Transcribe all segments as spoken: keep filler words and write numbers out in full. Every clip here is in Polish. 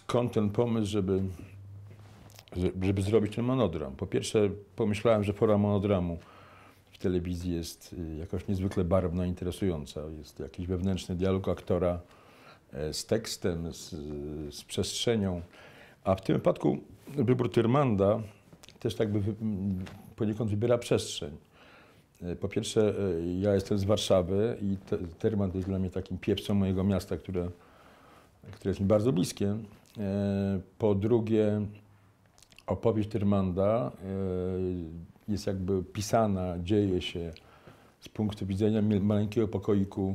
skąd ten pomysł, żeby, żeby zrobić ten monodram? Po pierwsze, pomyślałem, że forma monodramu w telewizji jest jakoś niezwykle barwna, interesująca. Jest jakiś wewnętrzny dialog aktora z tekstem, z, z przestrzenią. A w tym wypadku wybór Tyrmanda też tak by poniekąd wybiera przestrzeń. Po pierwsze, ja jestem z Warszawy i Tyrmand jest dla mnie takim pieprzem mojego miasta, które, które jest mi bardzo bliskie. Po drugie, opowieść Tyrmanda jest jakby pisana, dzieje się z punktu widzenia maleńkiego pokoiku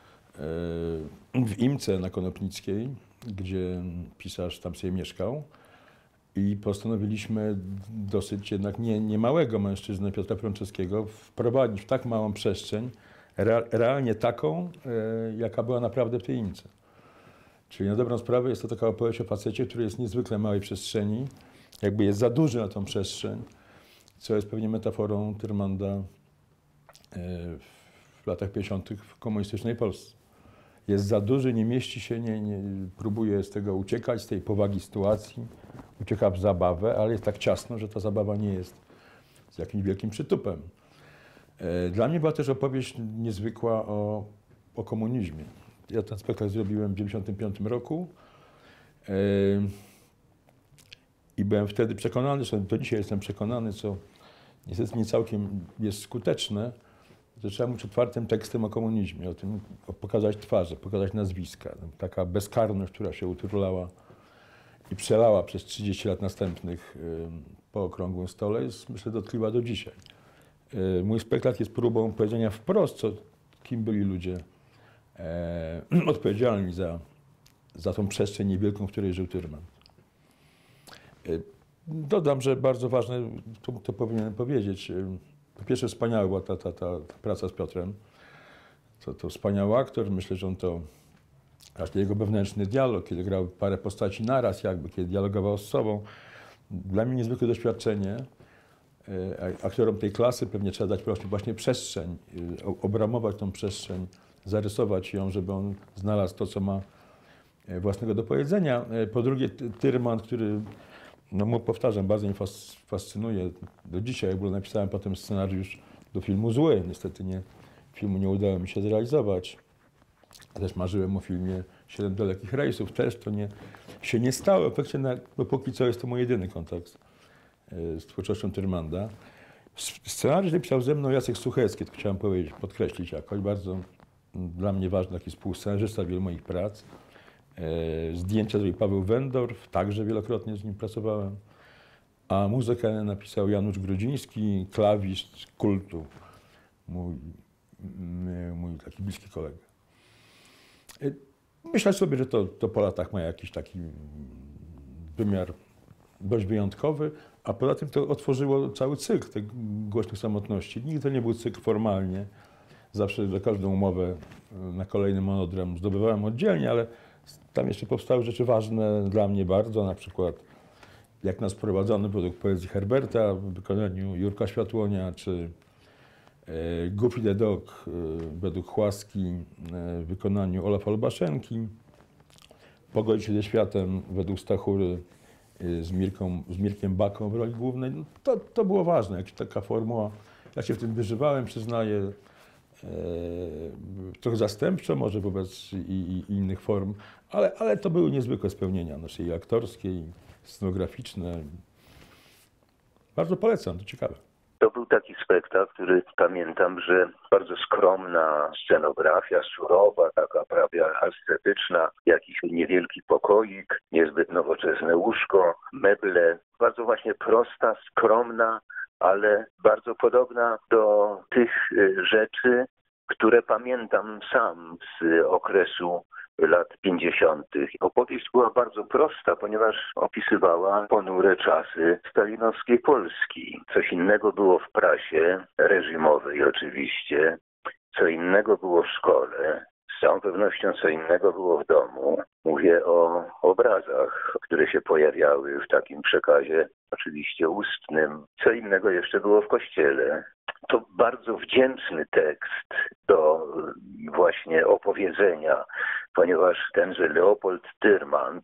w Imce na Konopnickiej, gdzie pisarz tam sobie mieszkał. I postanowiliśmy dosyć jednak nie, nie małego mężczyznę, Piotra Prączewskiego, wprowadzić w tak małą przestrzeń, re, realnie taką, e, jaka była naprawdę w tej Imce. Czyli na dobrą sprawę jest to taka opowieść o facecie, który jest w niezwykle małej przestrzeni, jakby jest za duży na tą przestrzeń, co jest pewnie metaforą Tyrmanda e, w latach pięćdziesiątych w komunistycznej Polsce. Jest za duży, nie mieści się, nie, nie, próbuje z tego uciekać, z tej powagi sytuacji, ucieka w zabawę, ale jest tak ciasno, że ta zabawa nie jest z jakimś wielkim przytupem. Dla mnie była też opowieść niezwykła o, o komunizmie. Ja ten spektakl zrobiłem w dziewięćdziesiątym piątym roku i byłem wtedy przekonany, że do dzisiaj jestem przekonany, co niestety nie całkiem jest skuteczne, że trzeba mówić otwartym tekstem o komunizmie, o tym, o pokazać twarze, pokazać nazwiska. Taka bezkarność, która się uturlała i przelała przez trzydzieści lat następnych po okrągłym stole, jest, myślę, dotkliwa do dzisiaj. Mój spektakl jest próbą powiedzenia wprost, co, kim byli ludzie e, odpowiedzialni za, za tą przestrzeń niewielką, w której żył Tyrmand. Dodam, że bardzo ważne, to, to powinienem powiedzieć, po pierwsze wspaniała była ta, ta, ta, ta praca z Piotrem. To, to wspaniały aktor, myślę, że on to, każdy jego wewnętrzny dialog, kiedy grał parę postaci naraz, jakby, kiedy dialogował z sobą. Dla mnie niezwykłe doświadczenie. Aktorom tej klasy pewnie trzeba dać właśnie przestrzeń, obramować tą przestrzeń, zarysować ją, żeby on znalazł to, co ma własnego do powiedzenia. Po drugie, Tyrmand, który, no mu powtarzam, bardzo mnie fascynuje. Do dzisiaj, jak było, napisałem potem scenariusz do filmu Zły. Niestety nie, filmu nie udało mi się zrealizować. Też marzyłem o filmie Siedem dalekich rejsów. Też to nie, się nie stało. W efekcie, no póki co jest to mój jedyny kontakt z twórczością Tyrmanda. Scenariusz napisał ze mną Jacek Suchecki, to chciałem powiedzieć, podkreślić jakoś. Bardzo dla mnie ważny taki współscenarzysta wielu moich prac. Zdjęcia zrobił Paweł Wendorf, także wielokrotnie z nim pracowałem. A muzykę napisał Janusz Grudziński, klawisz Kultu, mój, mój taki bliski kolega. Myślę sobie, że to, to po latach ma jakiś taki wymiar dość wyjątkowy, a poza tym to otworzyło cały cykl tych głośnych samotności. Nigdy to nie był cykl formalnie. Zawsze za każdą umowę na kolejny monodram zdobywałem oddzielnie, ale tam jeszcze powstały rzeczy ważne dla mnie bardzo, na przykład jak nas prowadzono według poezji Herberta w wykonaniu Jurka Światłonia, czy e, Goofy the Dog e, według Chłaski e, w wykonaniu Olafa Lubaszenki, Pogodzić się ze światem według Stachury e, z, Mirką, z Mirkiem Baką w roli głównej. No, to, to było ważne, jakaś taka formuła. Ja się w tym wyżywałem, przyznaję, e, trochę zastępczo może wobec i, i, i innych form, ale, ale to były niezwykłe spełnienia naszej i aktorskie, i scenograficzne. Bardzo polecam, to ciekawe. To był taki spektakl, który pamiętam, że bardzo skromna scenografia, surowa, taka prawie ascetyczna, jakiś niewielki pokoik, niezbyt nowoczesne łóżko, meble, bardzo właśnie prosta, skromna, ale bardzo podobna do tych rzeczy, które pamiętam sam z okresu lat pięćdziesiątych. Opowieść była bardzo prosta, ponieważ opisywała ponure czasy stalinowskiej Polski. Coś innego było w prasie, reżimowej oczywiście, co innego było w szkole, z całą pewnością co innego było w domu. Mówię o obrazach, które się pojawiały w takim przekazie, oczywiście ustnym. Co innego jeszcze było w kościele. To bardzo wdzięczny tekst do właśnie opowiedzenia, ponieważ tenże Leopold Tyrmand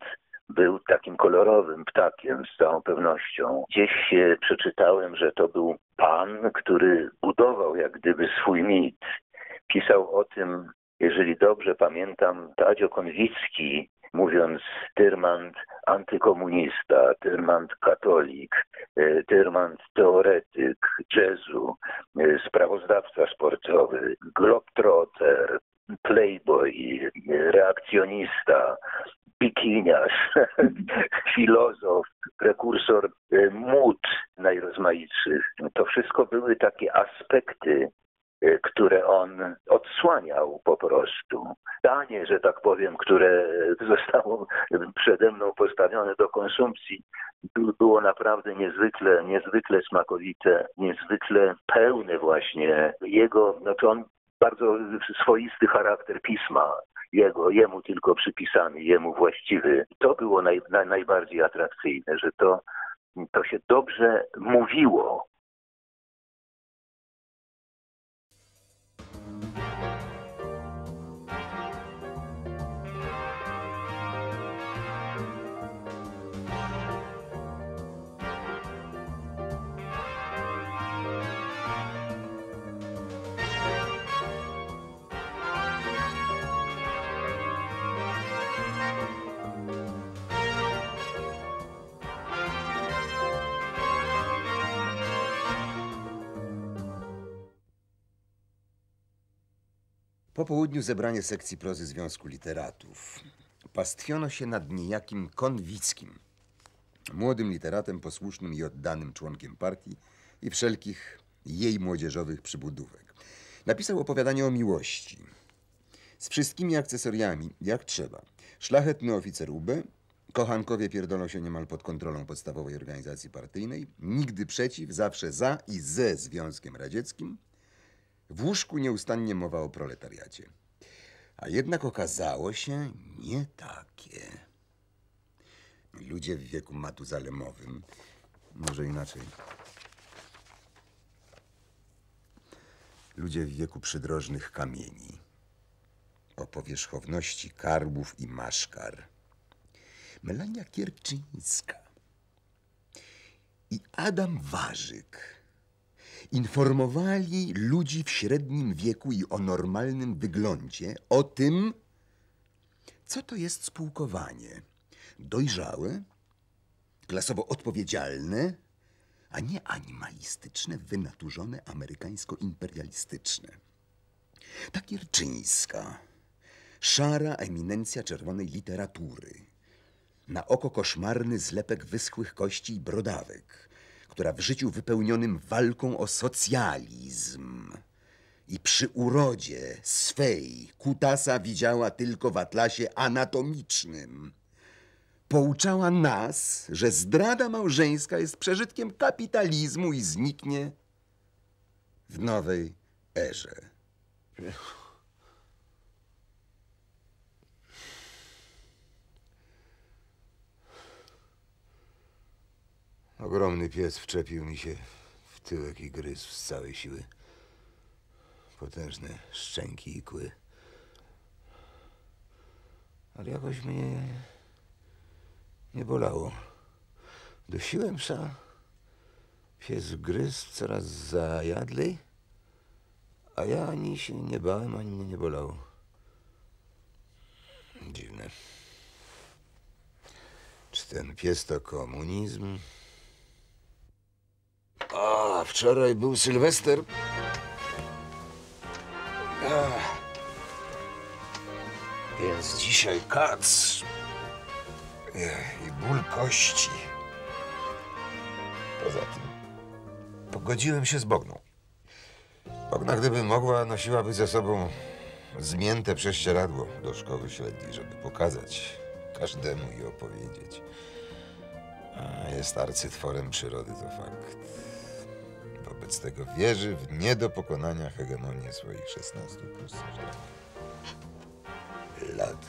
był takim kolorowym ptakiem z całą pewnością. Gdzieś e, przeczytałem, że to był pan, który budował jak gdyby swój mit. Pisał o tym, jeżeli dobrze pamiętam, Tadzio Konwicki, mówiąc Tyrmand antykomunista, Tyrmand katolik, e, Tyrmand teoretyk jazzu, e, sprawozdawca sportowy, globetrotter, playboy, e, reakcjonista, bikiniarz, filozof, prekursor e, mód najrozmaitszych. To wszystko były takie aspekty, e, które on odsłaniał po prostu. Danie, że tak powiem, które zostało przede mną postawione do konsumpcji, było naprawdę niezwykle, niezwykle smakowite, niezwykle pełne właśnie jego, no to on bardzo swoisty charakter pisma, jego, jemu tylko przypisany, jemu właściwy. To było naj, na, najbardziej atrakcyjne, że to, to się dobrze mówiło. Po południu zebranie sekcji prozy Związku Literatów. Pastwiono się nad niejakim Konwickim, młodym literatem posłusznym i oddanym członkiem partii i wszelkich jej młodzieżowych przybudówek. Napisał opowiadanie o miłości. Z wszystkimi akcesoriami, jak trzeba. Szlachetny oficer U B, kochankowie pierdolą się niemal pod kontrolą podstawowej organizacji partyjnej, nigdy przeciw, zawsze za i ze Związkiem Radzieckim. W łóżku nieustannie mowa o proletariacie. A jednak okazało się nie takie. Ludzie w wieku matuzalemowym, może inaczej. Ludzie w wieku przydrożnych kamieni, o powierzchowności karbów i maszkar. Melania Kierczyńska i Adam Warzyk informowali ludzi w średnim wieku i o normalnym wyglądzie o tym, co to jest spółkowanie. Dojrzałe, klasowo odpowiedzialne, a nie animalistyczne, wynaturzone, amerykańsko-imperialistyczne. Ta Kierczyńska, szara eminencja czerwonej literatury, na oko koszmarny zlepek wyschłych kości i brodawek, która w życiu wypełnionym walką o socjalizm i przy urodzie swej kutasa widziała tylko w atlasie anatomicznym, pouczała nas, że zdrada małżeńska jest przeżytkiem kapitalizmu i zniknie w nowej erze. Ogromny pies wczepił mi się w tyłek i gryzł z całej siły. Potężne szczęki i kły. Ale jakoś mnie nie bolało. Dusiłem psa. Pies gryzł coraz zajadlej, a ja ani się nie bałem, ani mnie nie bolało. Dziwne. Czy ten pies to komunizm? A, wczoraj był Sylwester. Ach. Więc dzisiaj kac. Ech, i ból kości. Poza tym pogodziłem się z Bogną. Bogna, gdyby mogła, nosiłaby ze sobą zmięte prześcieradło do szkoły średniej, żeby pokazać każdemu i opowiedzieć. A jest arcytworem przyrody, to fakt. Wobec tego wierzy w nie do pokonania hegemonię swoich szesnastu plus lat.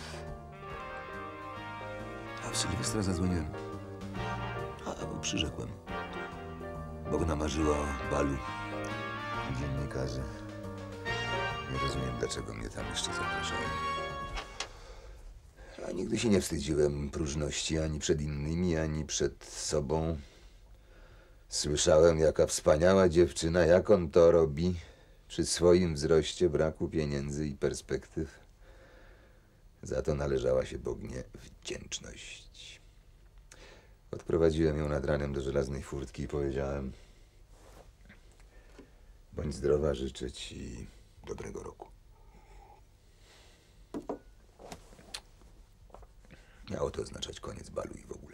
A w Sylwestra zadzwoniłem. A, bo przyrzekłem. Bogna marzyła o balu dziennikarzy. Nie rozumiem, dlaczego mnie tam jeszcze zapraszają. Ja nigdy się nie wstydziłem próżności ani przed innymi, ani przed sobą. Słyszałem, jaka wspaniała dziewczyna, jak on to robi przy swoim wzroście, braku pieniędzy i perspektyw. Za to należała się Bognie wdzięczność. Odprowadziłem ją nad ranem do żelaznej furtki i powiedziałem: bądź zdrowa, życzę ci dobrego roku. Miało to oznaczać koniec balu i w ogóle.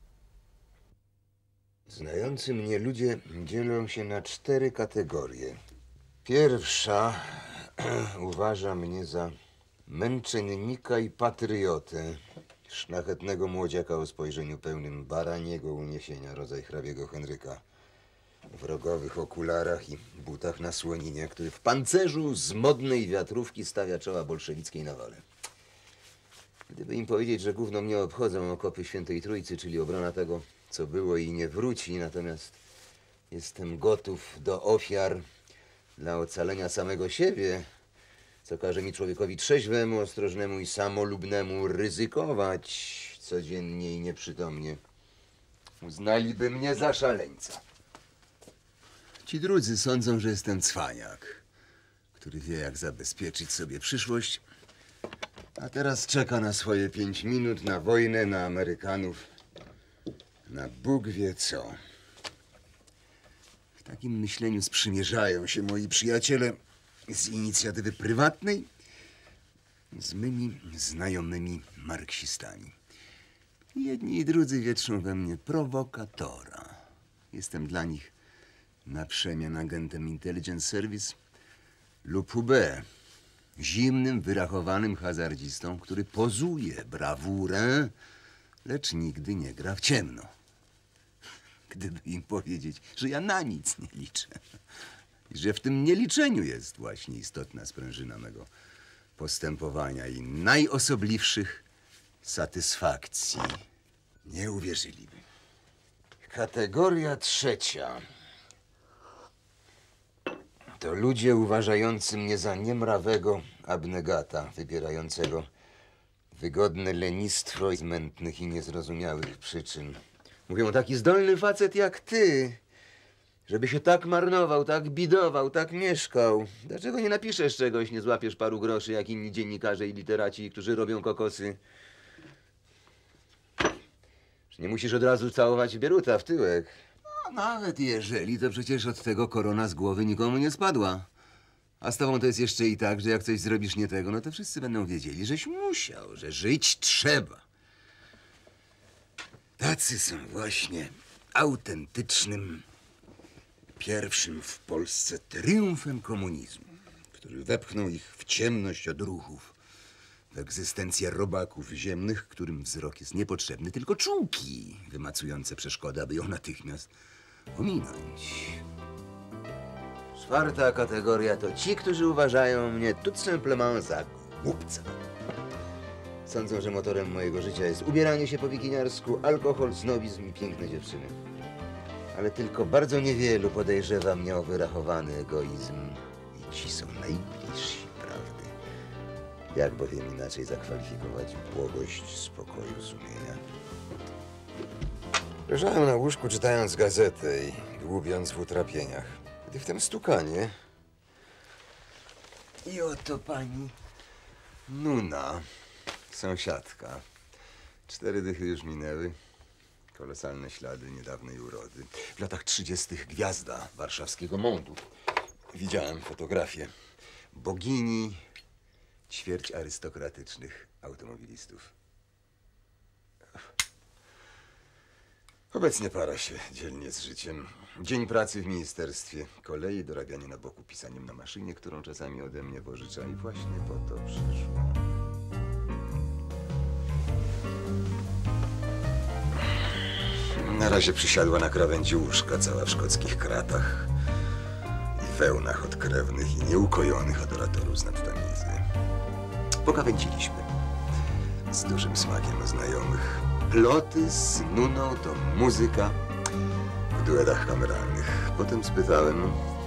Znający mnie ludzie dzielą się na cztery kategorie. Pierwsza uważa mnie za męczennika i patriotę, szlachetnego młodziaka o spojrzeniu pełnym baraniego uniesienia, rodzaj hrabiego Henryka, w rogowych okularach i butach na słoninie, który w pancerzu z modnej wiatrówki stawia czoła bolszewickiej nawale. Gdyby im powiedzieć, że gówno mnie obchodzą okopy Świętej Trójcy, czyli obrona tego, co było i nie wróci, natomiast jestem gotów do ofiar dla ocalenia samego siebie, co każe mi, człowiekowi trzeźwemu, ostrożnemu i samolubnemu, ryzykować codziennie i nieprzytomnie, uznaliby mnie za szaleńca. Ci drudzy sądzą, że jestem cwaniak, który wie, jak zabezpieczyć sobie przyszłość, a teraz czeka na swoje pięć minut, na wojnę, na Amerykanów, na Bóg wie co. W takim myśleniu sprzymierzają się moi przyjaciele z inicjatywy prywatnej z mymi znajomymi marksistami. Jedni i drudzy wietrzą we mnie prowokatora. Jestem dla nich na przemian agentem Intelligence Service lub U B, zimnym, wyrachowanym hazardzistą, który pozuje brawurę, lecz nigdy nie gra w ciemno. Gdyby im powiedzieć, że ja na nic nie liczę i że w tym nieliczeniu jest właśnie istotna sprężyna mego postępowania i najosobliwszych satysfakcji, nie uwierzyliby. Kategoria trzecia to ludzie uważający mnie za niemrawego abnegata, wybierającego wygodne lenistwo z mętnych i niezrozumiałych przyczyn. Mówią, taki zdolny facet jak ty, żeby się tak marnował, tak bidował, tak mieszkał. Dlaczego nie napiszesz czegoś, nie złapiesz paru groszy, jak inni dziennikarze i literaci, którzy robią kokosy? Nie musisz od razu całować Bieruta w tyłek. No, nawet jeżeli, to przecież od tego korona z głowy nikomu nie spadła. A z tobą to jest jeszcze i tak, że jak coś zrobisz nie tego, no to wszyscy będą wiedzieli, żeś musiał, że żyć trzeba. Tacy są właśnie autentycznym, pierwszym w Polsce triumfem komunizmu, który wepchnął ich w ciemność odruchów, w egzystencję robaków ziemnych, którym wzrok jest niepotrzebny, tylko czułki wymacujące przeszkodę, aby ją natychmiast ominąć. Czwarta kategoria to ci, którzy uważają mnie tout simplement za głupca. Sądzą, że motorem mojego życia jest ubieranie się po wikiniarsku, alkohol, snobizm i piękne dziewczyny. Ale tylko bardzo niewielu podejrzewa mnie o wyrachowany egoizm. I ci są najbliżsi prawdy. Jak bowiem inaczej zakwalifikować błogość spokoju sumienia? Leżałem na łóżku, czytając gazetę i dłubiąc w utrapieniach, gdy wtem stukanie. I oto pani Nuna, sąsiadka. Cztery dychy już minęły. Kolosalne ślady niedawnej urody. W latach trzydziestych gwiazda warszawskiego montu. Widziałem fotografię bogini, ćwierć arystokratycznych automobilistów. Obecnie para się dzielnie z życiem. Dzień pracy w ministerstwie kolei, dorabianie na boku pisaniem na maszynie, którą czasami ode mnie pożycza, i właśnie po to przyszło. Na razie przysiadła na krawędzi łóżka, cała w szkockich kratach i wełnach od krewnych i nieukojonych adoratorów z nadtamizy. Pokawęciliśmy z dużym smakiem o znajomych. Ploty z Nuną to muzyka w duetach kameralnych. Potem spytałem: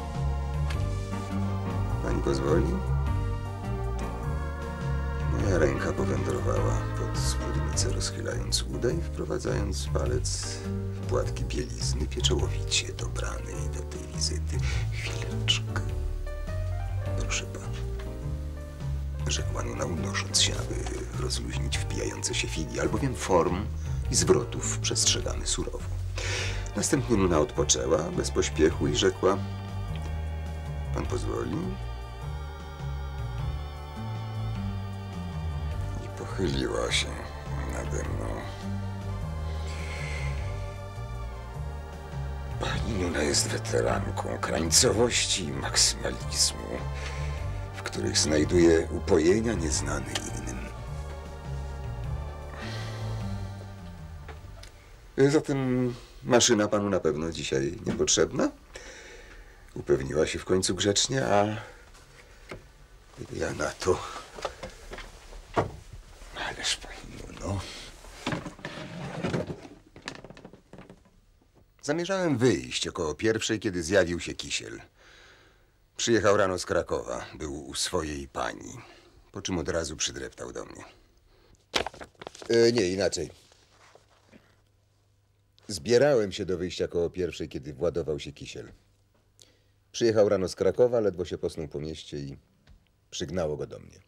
pani pozwoli? Moja ręka powędrowała pod spód palce, rozchylając uda i wprowadzając palec w płatki bielizny pieczołowicie dobranej do tej wizyty. Chwileczkę. Proszę pana. Rzekła Nuna, unosząc się, aby rozluźnić wpijające się figi, albowiem form i zwrotów przestrzegamy surowo. Następnie Nuna odpoczęła bez pośpiechu i rzekła: pan pozwoli? I pochyliła się nade mną. Pani Nuna jest weteranką krańcowości i maksymalizmu, w których znajduje upojenia nieznane innym. Zatem maszyna panu na pewno dzisiaj niepotrzebna? Upewniła się w końcu grzecznie, a ja na to... Ależ pani Nuno... Zamierzałem wyjść około pierwszej, kiedy zjawił się Kisiel. Przyjechał rano z Krakowa, był u swojej pani, po czym od razu przydreptał do mnie. E, nie, inaczej. Zbierałem się do wyjścia koło pierwszej, kiedy władował się Kisiel. Przyjechał rano z Krakowa, ledwo się posnuł po mieście i przygnało go do mnie.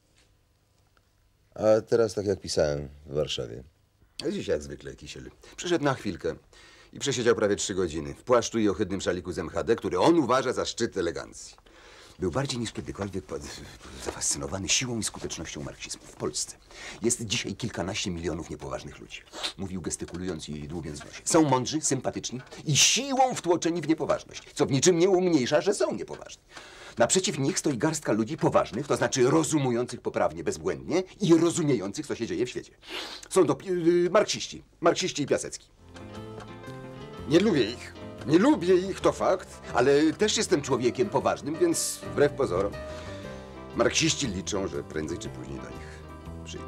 A teraz, tak jak pisałem, w Warszawie. A dziś jak zwykle Kisiel. Przyszedł na chwilkę i przesiedział prawie trzy godziny w płaszczu i ohydnym szaliku z M H D, który on uważa za szczyt elegancji. Był bardziej niż kiedykolwiek pod, zafascynowany siłą i skutecznością marksizmu w Polsce. Jest dzisiaj kilkanaście milionów niepoważnych ludzi. Mówił gestykulując i dłubiąc w nosie. Są mądrzy, sympatyczni i siłą wtłoczeni w niepoważność, co w niczym nie umniejsza, że są niepoważni. Naprzeciw nich stoi garstka ludzi poważnych, to znaczy rozumujących poprawnie, bezbłędnie i rozumiejących, co się dzieje w świecie. Są to yy, marksiści, marksiści i Piasecki. Nie lubię ich. Nie lubię ich, to fakt, ale też jestem człowiekiem poważnym, więc wbrew pozorom marksiści liczą, że prędzej czy później do nich przyjdę.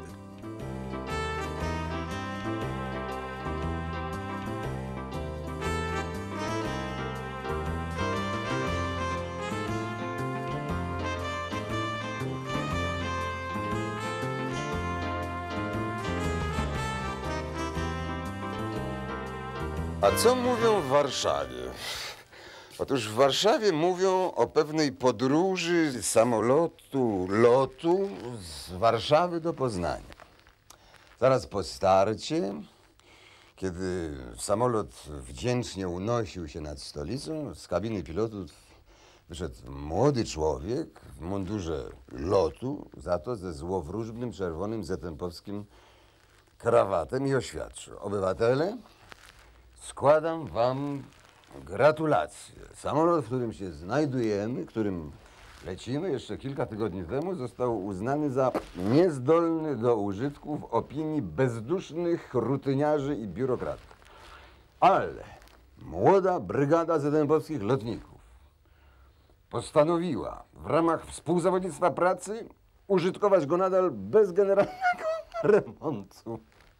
A co mówią w Warszawie? Otóż w Warszawie mówią o pewnej podróży samolotu, lotu z Warszawy do Poznania. Zaraz po starcie, kiedy samolot wdzięcznie unosił się nad stolicą, z kabiny pilotów wyszedł młody człowiek w mundurze lotu, za to ze złowróżbnym czerwonym zetempowskim krawatem i oświadczył: obywatele, składam wam gratulacje. Samolot, w którym się znajdujemy, którym lecimy jeszcze kilka tygodni temu, został uznany za niezdolny do użytku w opinii bezdusznych rutyniarzy i biurokratów. Ale młoda brygada zetempowskich lotników postanowiła w ramach współzawodnictwa pracy użytkować go nadal bez generalnego remontu.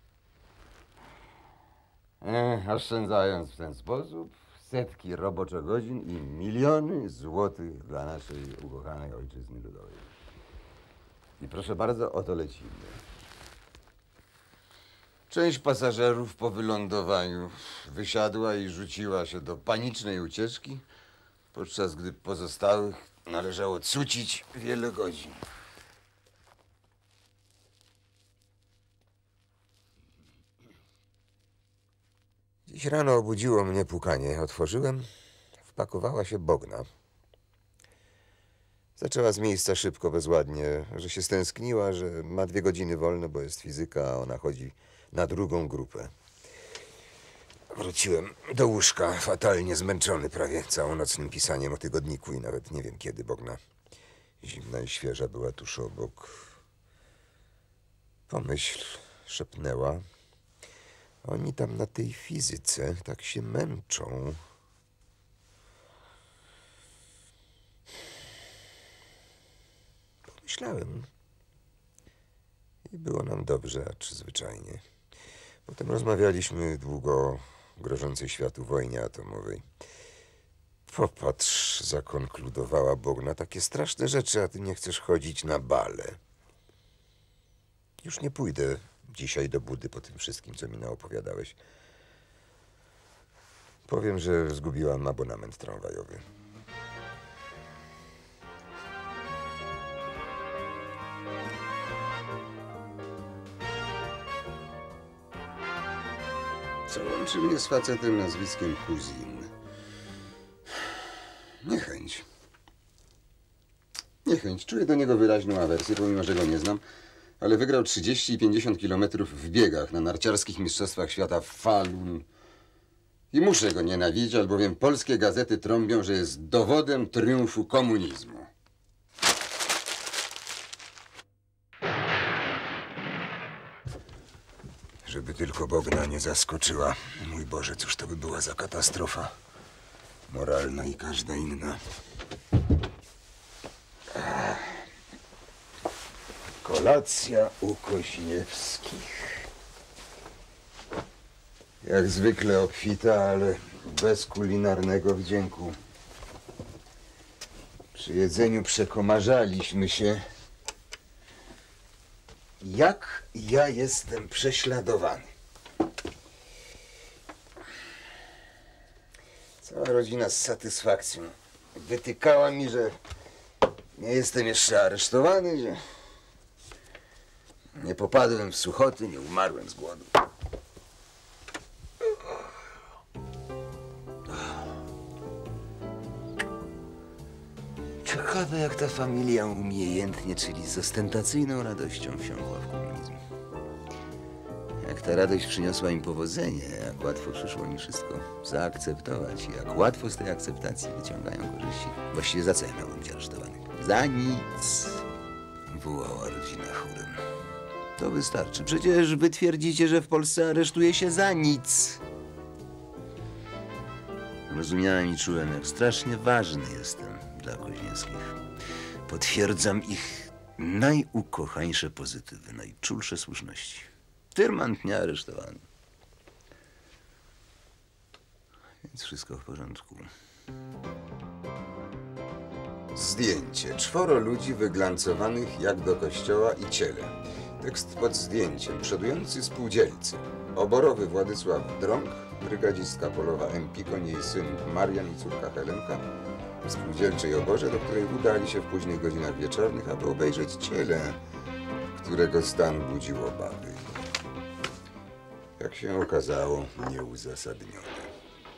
Ech, oszczędzając w ten sposób setki roboczogodzin i miliony złotych dla naszej ukochanej ojczyzny ludowej. I proszę bardzo, oto lecimy. Część pasażerów po wylądowaniu wysiadła i rzuciła się do panicznej ucieczki, podczas gdy pozostałych należało cucić wiele godzin. Dziś rano obudziło mnie pukanie. Otworzyłem. Wpakowała się Bogna. Zaczęła z miejsca szybko, bezładnie, że się stęskniła, że ma dwie godziny wolne, bo jest fizyka, a ona chodzi na drugą grupę. Wróciłem do łóżka, fatalnie zmęczony prawie całonocnym pisaniem o tygodniku i nawet nie wiem kiedy Bogna, zimna i świeża, była tuż obok. Pomyśl, szepnęła. Oni tam na tej fizyce tak się męczą. Pomyślałem. I było nam dobrze, acz zwyczajnie. Potem rozmawialiśmy długo o grożącej światu wojnie atomowej. Popatrz, zakonkludowała Bogna, takie straszne rzeczy, a ty nie chcesz chodzić na bale. Już nie pójdę dzisiaj do budy po tym wszystkim, co mi naopowiadałeś. Powiem, że zgubiłam abonament tramwajowy. Co łączy mnie z facetem nazwiskiem Kuzin? Niechęć. Niechęć. Czuję do niego wyraźną awersję, pomimo że go nie znam, ale wygrał trzydzieści i pięćdziesiąt kilometrów w biegach na narciarskich mistrzostwach świata w Falun. I muszę go nienawidzić, albowiem polskie gazety trąbią, że jest dowodem triumfu komunizmu. Żeby tylko Bogna nie zaskoczyła. Mój Boże, cóż to by była za katastrofa. Moralna i każda inna. Kolacja u Koźniewskich. Jak zwykle obfita, ale bez kulinarnego wdzięku. Przy jedzeniu przekomarzaliśmy się. Jak ja jestem prześladowany. Cała rodzina z satysfakcją wytykała mi, że nie jestem jeszcze aresztowany, że nie popadłem w suchoty, nie umarłem z głodu. Ciekawe, jak ta familia umiejętnie, czyli z ostentacyjną radością wsiąkła w komunizm. Jak ta radość przyniosła im powodzenie, jak łatwo przyszło mi wszystko zaakceptować i jak łatwo z tej akceptacji wyciągają korzyści. Właściwie za co ja miałbym być aresztowany? Za nic, wołała rodzina chórem. To wystarczy. Przecież wy twierdzicie, że w Polsce aresztuje się za nic. Rozumiałem i czułem, jak strasznie ważny jestem dla Koźniewskich. Potwierdzam ich najukochańsze pozytywy, najczulsze słuszności. Tyrmand nie aresztowany. Więc wszystko w porządku. Zdjęcie. Czworo ludzi wyglancowanych jak do kościoła i ciele. Tekst pod zdjęciem. Przodujący spółdzielcy. Oborowy Władysław Drąg, brygadzistka polowa Empikon, jej syn Marian i córka Helenka. W spółdzielczej oborze, do której udali się w późnych godzinach wieczornych, aby obejrzeć ciele, którego stan budził obawy. Jak się okazało, nieuzasadnione.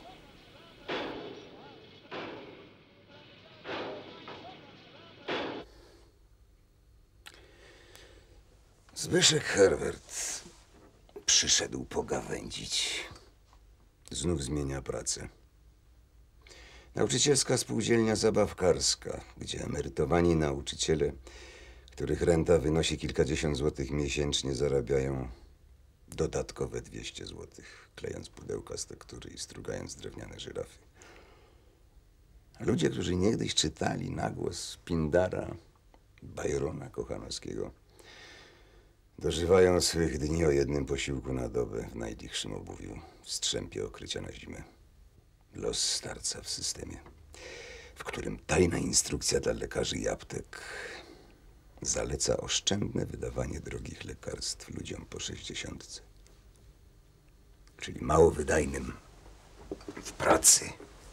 Zbyszek Herbert przyszedł pogawędzić. Znów zmienia pracę. Nauczycielska spółdzielnia zabawkarska, gdzie emerytowani nauczyciele, których renta wynosi kilkadziesiąt złotych miesięcznie, zarabiają dodatkowe dwieście złotych, klejąc pudełka z tektury i strugając drewniane żyrafy. Ludzie, którzy niegdyś czytali na głos Pindara, Bajrona Kochanowskiego, dożywają swych dni o jednym posiłku na dobę w najlichszym obuwiu, w strzępie okrycia na zimę. Los starca w systemie, w którym tajna instrukcja dla lekarzy i aptek zaleca oszczędne wydawanie drogich lekarstw ludziom po sześćdziesiątce. Czyli mało wydajnym w pracy.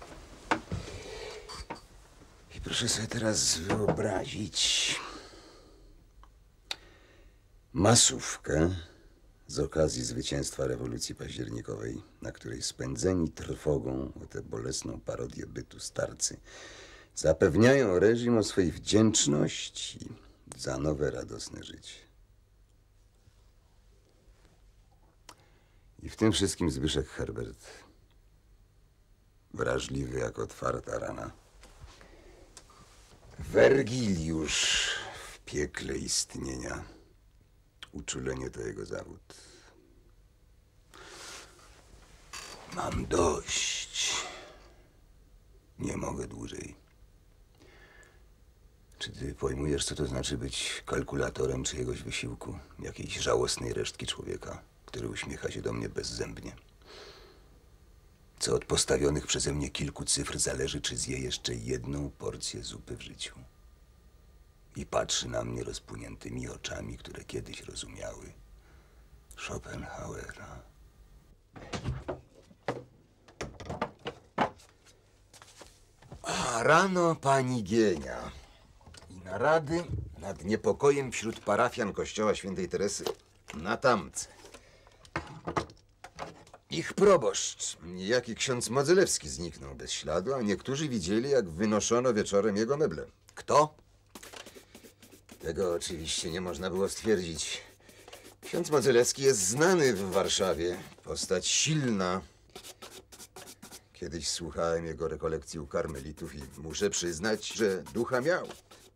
I proszę sobie teraz wyobrazić masówkę z okazji zwycięstwa rewolucji październikowej, na której spędzeni trwogą o tę bolesną parodię bytu starcy zapewniają reżim o swej wdzięczności za nowe, radosne życie. I w tym wszystkim Zbyszek Herbert, wrażliwy jak otwarta rana. Wergiliusz w piekle istnienia. Uczulenie to jego zawód. Mam dość. Nie mogę dłużej. Czy ty pojmujesz, co to znaczy być kalkulatorem czyjegoś wysiłku? Jakiejś żałosnej resztki człowieka, który uśmiecha się do mnie bezzębnie? Co od postawionych przeze mnie kilku cyfr zależy, czy zje jeszcze jedną porcję zupy w życiu. I patrzy na mnie rozpłyniętymi oczami, które kiedyś rozumiały, Schopenhauera. A rano pani Gienia i narady nad niepokojem wśród parafian kościoła świętej Teresy na Tamce. Ich proboszcz, niejaki ksiądz Modzelewski, zniknął bez śladu, a niektórzy widzieli, jak wynoszono wieczorem jego meble. Kto? Tego oczywiście nie można było stwierdzić. Ksiądz Modzelewski jest znany w Warszawie. Postać silna. Kiedyś słuchałem jego rekolekcji u karmelitów i muszę przyznać, że ducha miał.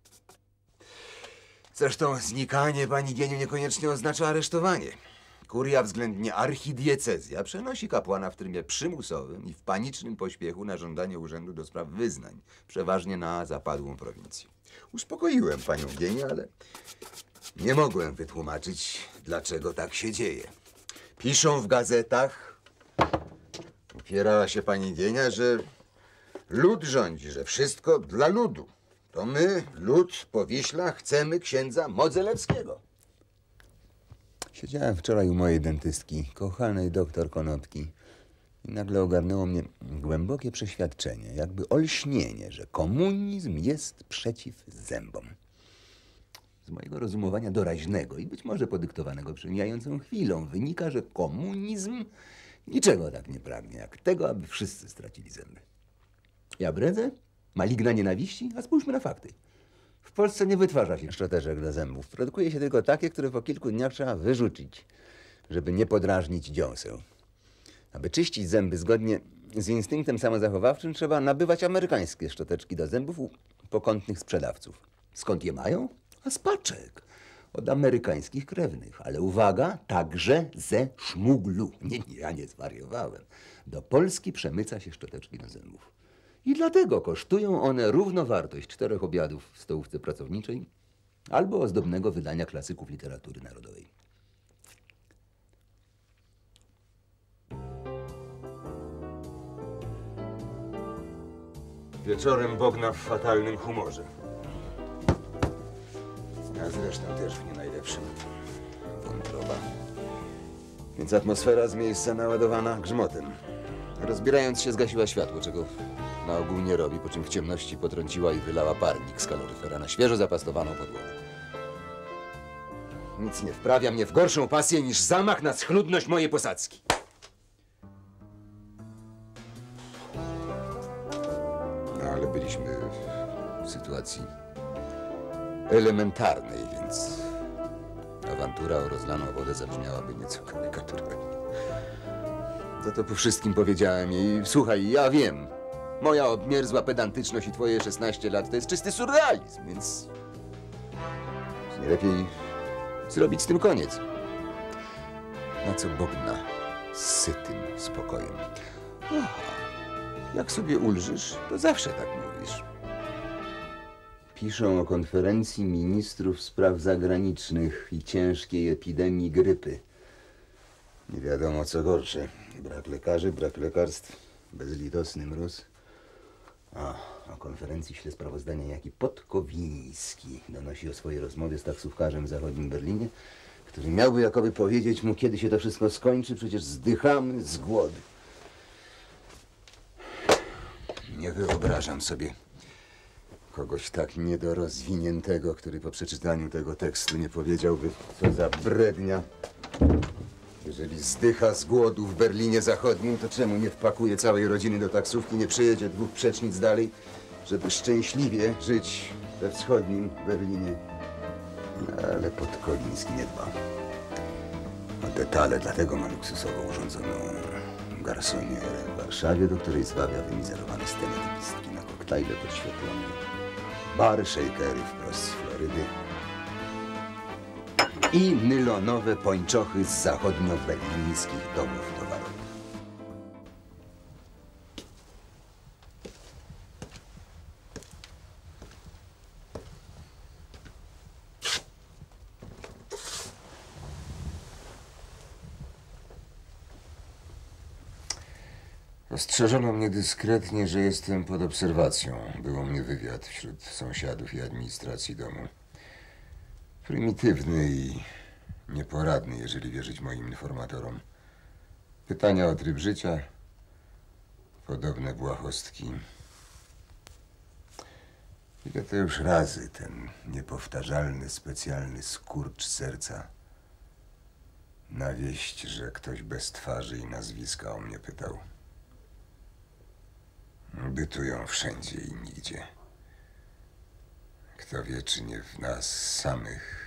Zresztą znikanie pani Gieniu niekoniecznie oznacza aresztowanie. Kuria względnie archidiecezja przenosi kapłana w trybie przymusowym i w panicznym pośpiechu na żądanie urzędu do spraw wyznań, przeważnie na zapadłą prowincję. Uspokoiłem panią Gienię, ale nie mogłem wytłumaczyć, dlaczego tak się dzieje. Piszą w gazetach, upierała się pani Gienia, że lud rządzi, że wszystko dla ludu. To my, lud po Wiślach, chcemy księdza Modzelewskiego. Siedziałem wczoraj u mojej dentystki, kochanej doktor Konopki, i nagle ogarnęło mnie głębokie przeświadczenie, jakby olśnienie, że komunizm jest przeciw zębom. Z mojego rozumowania doraźnego i być może podyktowanego przemijającą chwilą wynika, że komunizm niczego tak nie pragnie, jak tego, aby wszyscy stracili zęby. Ja bredzę? Maligna nienawiści? A spójrzmy na fakty. W Polsce nie wytwarza się szczoteczek do zębów. Produkuje się tylko takie, które po kilku dniach trzeba wyrzucić, żeby nie podrażnić dziąseł. Aby czyścić zęby zgodnie z instynktem samozachowawczym, trzeba nabywać amerykańskie szczoteczki do zębów u pokątnych sprzedawców. Skąd je mają? A z paczek. Od amerykańskich krewnych. Ale uwaga, także ze szmuglu. Nie, nie, ja nie zwariowałem. Do Polski przemyca się szczoteczki do zębów. I dlatego kosztują one równowartość czterech obiadów w stołówce pracowniczej albo ozdobnego wydania klasyków literatury narodowej. Wieczorem Bogna w fatalnym humorze. A zresztą też w nie najlepszym. Wątroba. Więc atmosfera z miejsca naładowana grzmotem. Rozbierając się, zgasiła światło, czego na ogół nie robi, po czym w ciemności potrąciła i wylała parnik z kaloryfera na świeżo zapastowaną podłogę. Nic nie wprawia mnie w gorszą pasję niż zamach na schludność mojej posadzki. No, ale byliśmy w sytuacji elementarnej, więc awantura o rozlaną wodę zabrzmiałaby nieco karykaturalnie. Za to po wszystkim powiedziałem jej: słuchaj, ja wiem, moja obmierzła pedantyczność i twoje szesnaście lat to jest czysty surrealizm, więc nie lepiej zrobić z tym koniec. Na co Bogna z sytym spokojem: aha, jak sobie ulżysz, to zawsze tak mówisz. Piszą o konferencji ministrów spraw zagranicznych i ciężkiej epidemii grypy. Nie wiadomo co gorsze. Brak lekarzy, brak lekarstw, bezlitosny mróz. A o konferencji śle sprawozdania jaki Podkowiński donosi o swojej rozmowie z taksówkarzem w zachodnim Berlinie, który miałby jakoby powiedzieć mu, kiedy się to wszystko skończy, przecież zdychamy z głodu. Nie wyobrażam sobie kogoś tak niedorozwiniętego, który po przeczytaniu tego tekstu nie powiedziałby, co za brednia. Jeżeli zdycha z głodu w Berlinie Zachodnim, to czemu nie wpakuje całej rodziny do taksówki, nie przejedzie dwóch przecznic dalej, żeby szczęśliwie żyć we wschodnim Berlinie? Ale Podkoliński nie dba o detale, dlatego ma luksusowo urządzoną garsonierę w Warszawie, do której zwabia wymizerowane sceny typistki na koktajle podświetlone, bary, shakery wprost z Florydy i nylonowe pończochy z zachodnio-berlińskich domów towarowych. Ostrzeżono mnie dyskretnie, że jestem pod obserwacją. Było mnie wywiad wśród sąsiadów i administracji domu. Prymitywny i Nieporadny, jeżeli wierzyć moim informatorom. Pytania o tryb życia, podobne błahostki. Ile to już razy ten niepowtarzalny, specjalny skurcz serca na wieść, że ktoś bez twarzy i nazwiska o mnie pytał. Bytują wszędzie i nigdzie. Kto wie, czy nie w nas samych.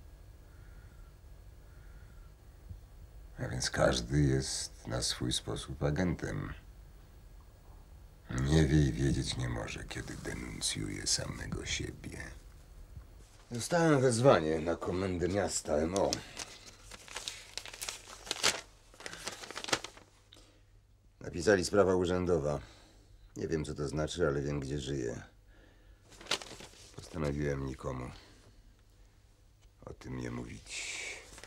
A więc każdy jest na swój sposób agentem. Nie wie i wiedzieć nie może, kiedy denuncjuje samego siebie. Dostałem wezwanie na komendę miasta M O. Napisali sprawa urzędowa. Nie wiem, co to znaczy, ale wiem, gdzie żyję. Postanowiłem nikomu o tym nie mówić.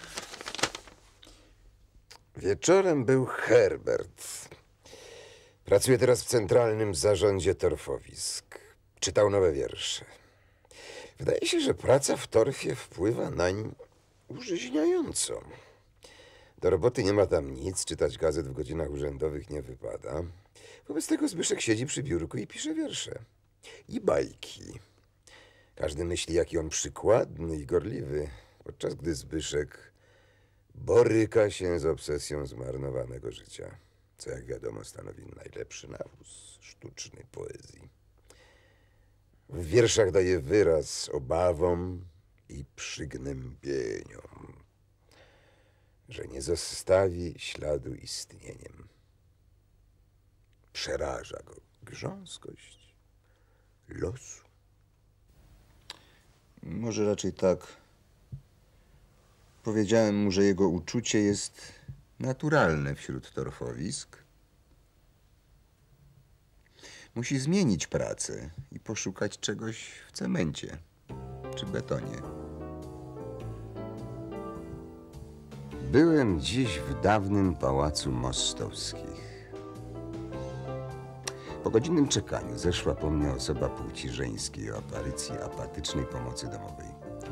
Wieczorem był Herbert. Pracuje teraz w Centralnym Zarządzie Torfowisk. Czytał nowe wiersze. Wydaje się, że praca w torfie wpływa nań użyźniająco. Do roboty nie ma tam nic, czytać gazet w godzinach urzędowych nie wypada. Wobec tego Zbyszek siedzi przy biurku i pisze wiersze. I bajki. Każdy myśli, jaki on przykładny i gorliwy, podczas gdy Zbyszek boryka się z obsesją zmarnowanego życia, co jak wiadomo stanowi najlepszy nawóz sztucznej poezji. W wierszach daje wyraz obawom i przygnębieniom, że nie zostawi śladu istnieniem. Przeraża go grząskość losu. Może raczej tak. Powiedziałem mu, że jego uczucie jest naturalne wśród torfowisk. Musi zmienić pracę i poszukać czegoś w cemencie czy betonie. Byłem dziś w dawnym pałacu Mostowskich. Po godzinnym czekaniu zeszła po mnie osoba płci żeńskiej o aparycji apatycznej pomocy domowej.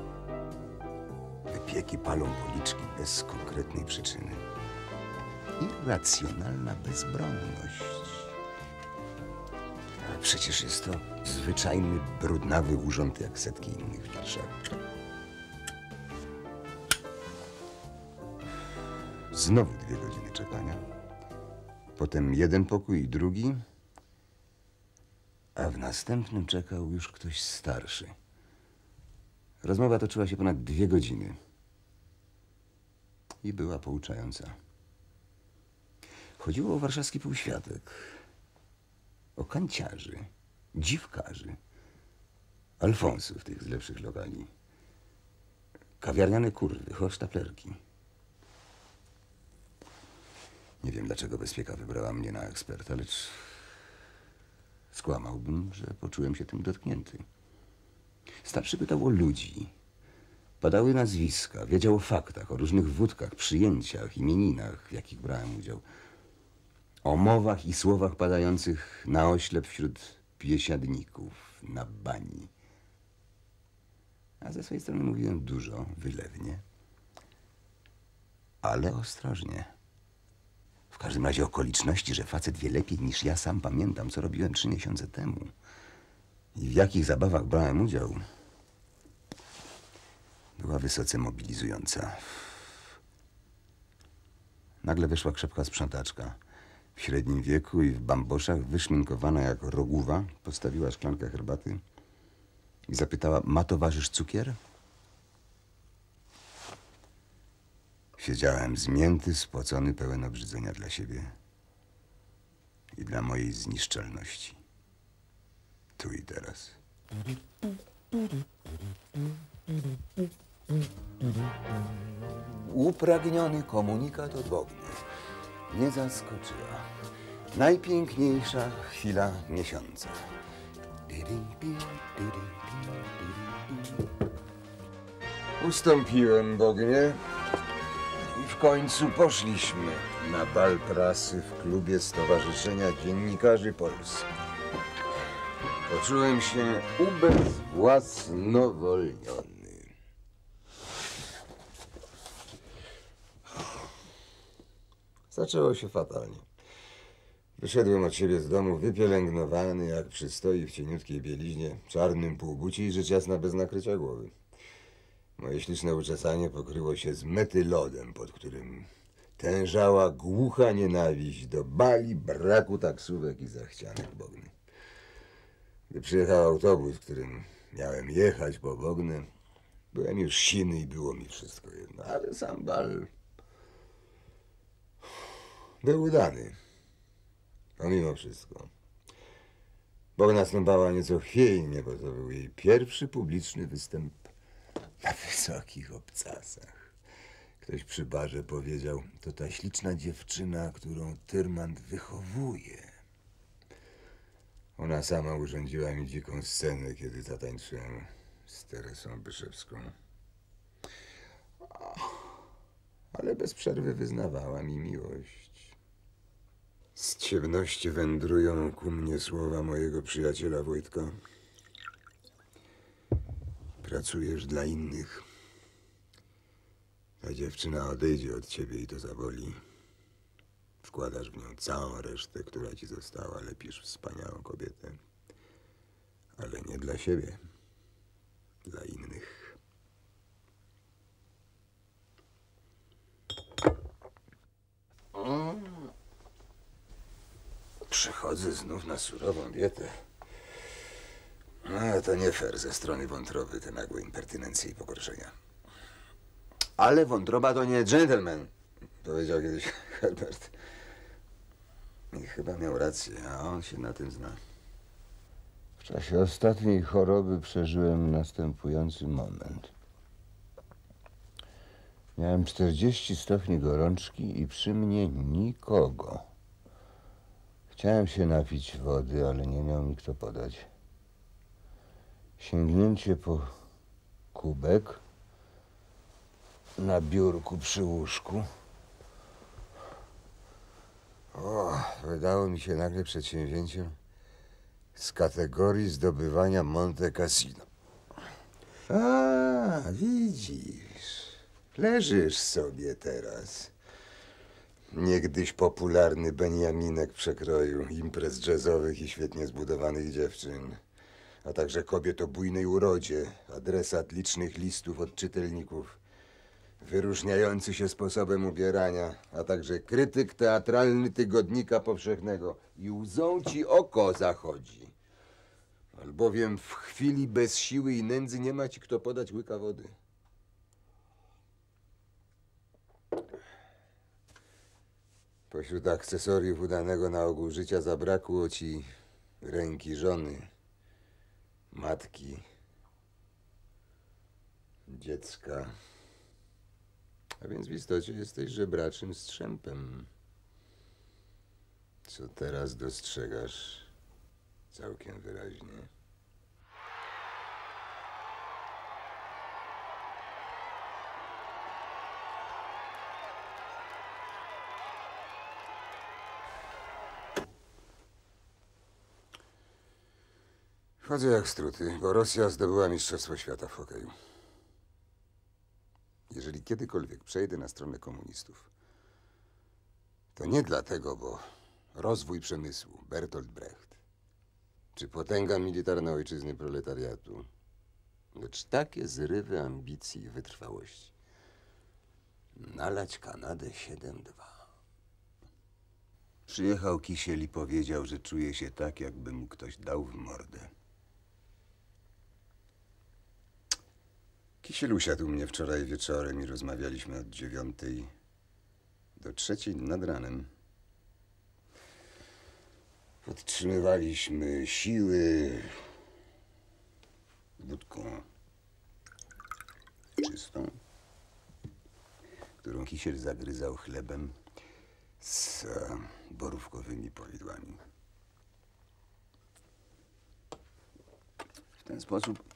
Wypieki palą policzki bez konkretnej przyczyny. Irracjonalna bezbronność. A przecież jest to zwyczajny, brudnawy urząd jak setki innych w Warszawie. Znowu dwie godziny czekania. Potem jeden pokój i drugi. A w następnym czekał już ktoś starszy. Rozmowa toczyła się ponad dwie godziny. I była pouczająca. Chodziło o warszawski półświatek. O kanciarzy, dziwkarzy, alfonsów, tych z lepszych lokali. Kawiarniane kurwy, hochsztaplerki. Nie wiem, dlaczego bezpieka wybrała mnie na eksperta, lecz skłamałbym, że poczułem się tym dotknięty. Starszy pytał o ludzi. Padały nazwiska, wiedział o faktach, o różnych wódkach, przyjęciach, imieninach, w jakich brałem udział. O mowach i słowach padających na oślep wśród biesiadników, na bani. A ze swojej strony mówiłem dużo, wylewnie, ale ostrożnie. W każdym razie okoliczności, że facet wie lepiej niż ja sam pamiętam, co robiłem trzy miesiące temu i w jakich zabawach brałem udział, była wysoce mobilizująca. Nagle wyszła krzepka sprzątaczka. W średnim wieku i w bamboszach, wyszminkowana jak rogówa, postawiła szklankę herbaty i zapytała, ma towarzysz cukier? Siedziałem zmięty, spocony, pełen obrzydzenia dla siebie i dla mojej zniszczalności. Tu i teraz. Upragniony komunikat od Bogny mnie zaskoczyła. Najpiękniejsza chwila miesiąca. Ustąpiłem Bognie i w końcu poszliśmy na bal prasy w klubie Stowarzyszenia Dziennikarzy Polskich. Poczułem się ubezwłasnowolniony. Zaczęło się fatalnie. Wyszedłem od siebie z domu wypielęgnowany, jak przystoi, w cieniutkiej bieliźnie, czarnym półbucie i rzecz jasna bez nakrycia głowy. Moje śliczne uczesanie pokryło się z metylodem, pod którym tężała głucha nienawiść do bali, braku taksówek i zachcianych Bogny. Gdy przyjechał autobus, którym miałem jechać po Bognę, byłem już siny i było mi wszystko jedno, ale sam bal był udany. Pomimo wszystko. Bogna stąpała nieco chwiejnie, bo to był jej pierwszy publiczny występ na wysokich obcasach. Ktoś przy barze powiedział, to ta śliczna dziewczyna, którą Tyrmand wychowuje. Ona sama urządziła mi dziką scenę, kiedy zatańczyłem z Teresą Byszewską. Ale bez przerwy wyznawała mi miłość. Z ciemności wędrują ku mnie słowa mojego przyjaciela Wojtka. Pracujesz dla innych. Ta dziewczyna odejdzie od ciebie i to zaboli. Wkładasz w nią całą resztę, która ci została. Lepisz wspaniałą kobietę. Ale nie dla siebie. Dla innych. Przychodzę znów na surową dietę. No, to nie fair ze strony wątroby, te nagłe impertynencje i pogorszenia. Ale wątroba to nie dżentelmen, powiedział kiedyś Herbert. I chyba miał rację, a on się na tym zna. W czasie ostatniej choroby przeżyłem następujący moment. Miałem czterdzieści stopni gorączki i przy mnie nikogo. Chciałem się napić wody, ale nie miał mi kto podać. Sięgnięcie po kubek na biurku przy łóżku. O, wydało mi się nagle przedsięwzięciem z kategorii zdobywania Monte Cassino. A, widzisz, leżysz sobie teraz. Niegdyś popularny Beniaminek przekroju imprez jazzowych i świetnie zbudowanych dziewczyn, a także kobiet o bujnej urodzie, adresat licznych listów od czytelników, wyróżniający się sposobem ubierania, a także krytyk teatralny Tygodnika Powszechnego. I łzą ci oko zachodzi, albowiem w chwili bez siły i nędzy nie ma ci kto podać łyka wody. Pośród akcesoriów udanego na ogół życia zabrakło ci ręki żony, matki, dziecka. A więc w istocie jesteś żebraczym strzępem. Co teraz dostrzegasz całkiem wyraźnie. Chodzę jak struty, bo Rosja zdobyła Mistrzostwo Świata w hokeju. Jeżeli kiedykolwiek przejdę na stronę komunistów, to nie dlatego, bo rozwój przemysłu, Bertolt Brecht, czy potęga militarna ojczyzny proletariatu, lecz takie zrywy ambicji i wytrwałości. Nalać Kanadę siedem dwa. Przyjechał Kisiel i powiedział, że czuje się tak, jakby mu ktoś dał w mordę. Kisiel usiadł mnie wczoraj wieczorem i rozmawialiśmy od dziewiątej do trzeciej nad ranem. Podtrzymywaliśmy siły wódką czystą, którą Kisiel zagryzał chlebem z borówkowymi powidłami. W ten sposób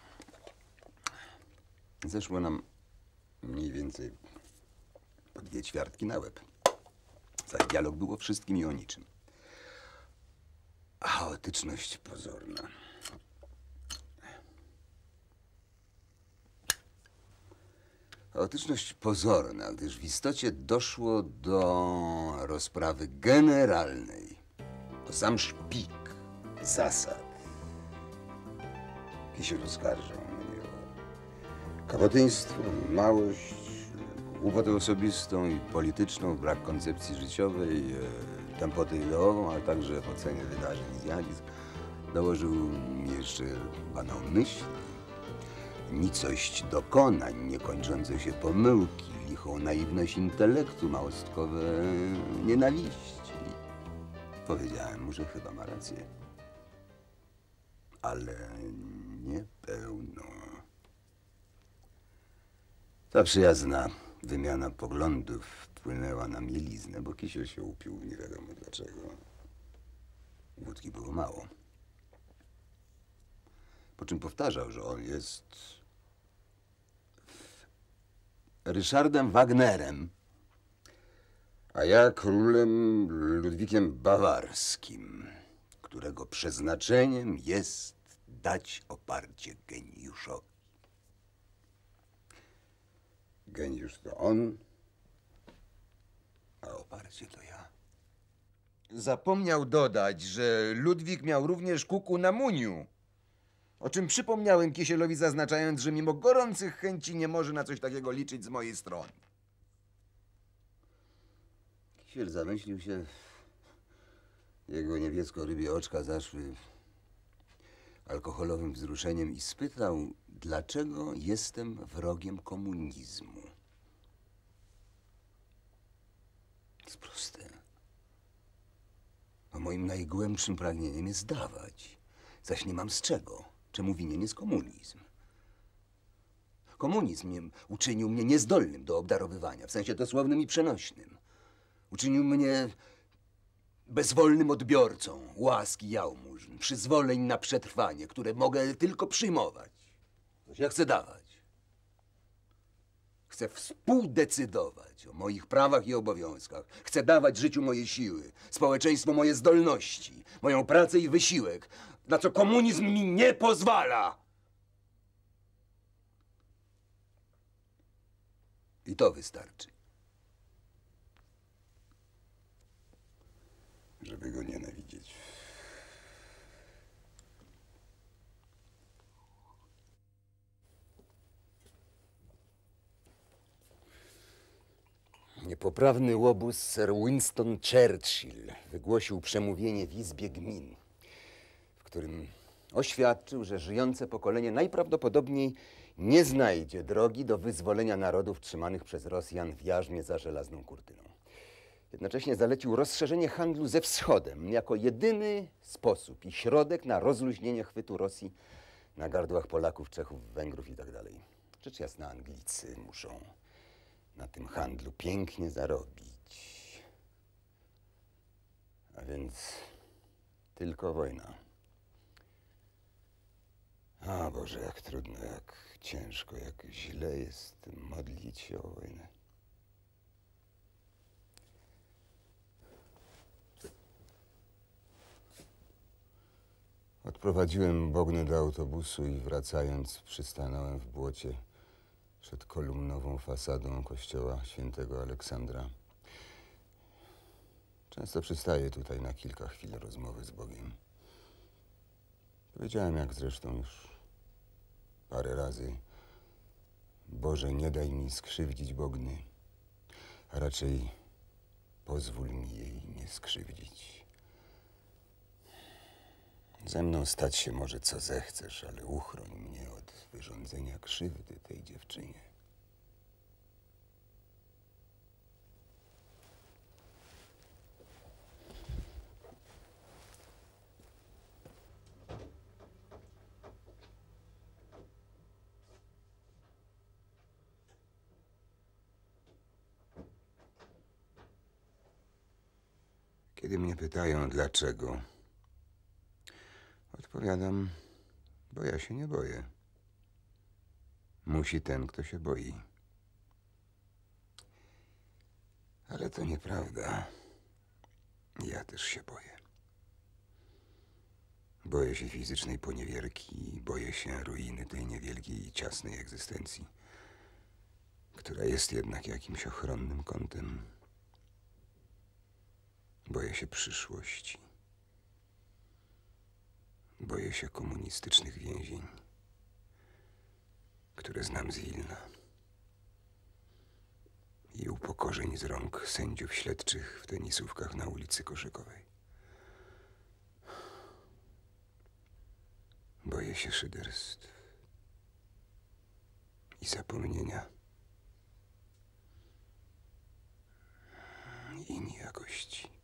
zeszło nam mniej więcej po dwie ćwiartki na łeb. Cały dialog był o wszystkim i o niczym. Chaotyczność pozorna. Chaotyczność pozorna, gdyż w istocie doszło do rozprawy generalnej o sam szpik zasad. Kisiel oskarżał mnie o kawotyństwo, małość, głupotę osobistą i polityczną, brak koncepcji życiowej, e, tępotę ideową, ale także w ocenie wydarzeń i zjawisk. Dołożył mi jeszcze banał myśli, nicość dokonań, niekończące się pomyłki, lichą naiwność intelektu, małostkowe nienawiści. Powiedziałem mu, że chyba ma rację. Ale nie pełno. Ta przyjazna wymiana poglądów wpłynęła na mieliznę, bo Kisiel się upił, nie wiadomo dlaczego. Wódki było mało. Po czym powtarzał, że on jest Ryszardem Wagnerem, a ja królem Ludwikiem Bawarskim, którego przeznaczeniem jest dać oparcie geniuszowi. Geniusz to on, a oparcie to ja. Zapomniał dodać, że Ludwik miał również kuku na muniu, o czym przypomniałem Kisielowi, zaznaczając, że mimo gorących chęci nie może na coś takiego liczyć z mojej strony. Kisiel zamyślił się. Jego niebiesko-rybie oczka zaszły alkoholowym wzruszeniem i spytał, dlaczego jestem wrogiem komunizmu. To jest proste. Bo moim najgłębszym pragnieniem jest dawać, zaś nie mam z czego. Czemu winien jest komunizm? Komunizm uczynił mnie niezdolnym do obdarowywania, w sensie dosłownym i przenośnym. Uczynił mnie bezwolnym odbiorcą łaski jałmużn, przyzwoleń na przetrwanie, które mogę tylko przyjmować. Ja chcę dawać. Chcę współdecydować o moich prawach i obowiązkach. Chcę dawać życiu moje siły, społeczeństwu moje zdolności, moją pracę i wysiłek, na co komunizm mi nie pozwala. I to wystarczy, żeby go nienawidzieć. Niepoprawny łobuz Sir Winston Churchill wygłosił przemówienie w Izbie Gmin, w którym oświadczył, że żyjące pokolenie najprawdopodobniej nie znajdzie drogi do wyzwolenia narodów trzymanych przez Rosjan w jarzmie za żelazną kurtyną. Jednocześnie zalecił rozszerzenie handlu ze Wschodem jako jedyny sposób i środek na rozluźnienie chwytu Rosji na gardłach Polaków, Czechów, Węgrów itd. Rzecz jasna, Anglicy muszą na tym handlu pięknie zarobić. A więc tylko wojna. A Boże, jak trudno, jak ciężko, jak źle jest modlić się o wojnę. Odprowadziłem Bognę do autobusu i wracając przystanąłem w błocie przed kolumnową fasadą kościoła świętego Aleksandra. Często przystaję tutaj na kilka chwil rozmowy z Bogiem. Powiedziałem, jak zresztą już parę razy: Boże, nie daj mi skrzywdzić Bogny, a raczej pozwól mi jej nie skrzywdzić. Ze mną stać się może co zechcesz, ale uchroń mnie od wyrządzenia krzywdy tej dziewczynie. Kiedy mnie pytają, dlaczego, odpowiadam, bo ja się nie boję. Musi ten, kto się boi. Ale to nieprawda. Ja też się boję. Boję się fizycznej poniewierki, boję się ruiny tej niewielkiej i ciasnej egzystencji. która jest jednak jakimś ochronnym kątem. Boję się przyszłości. Boję się komunistycznych więzień, które znam z Wilna. I upokorzeń z rąk sędziów śledczych w tenisówkach na ulicy Koszykowej. Boję się szyderstw i zapomnienia i niejakości.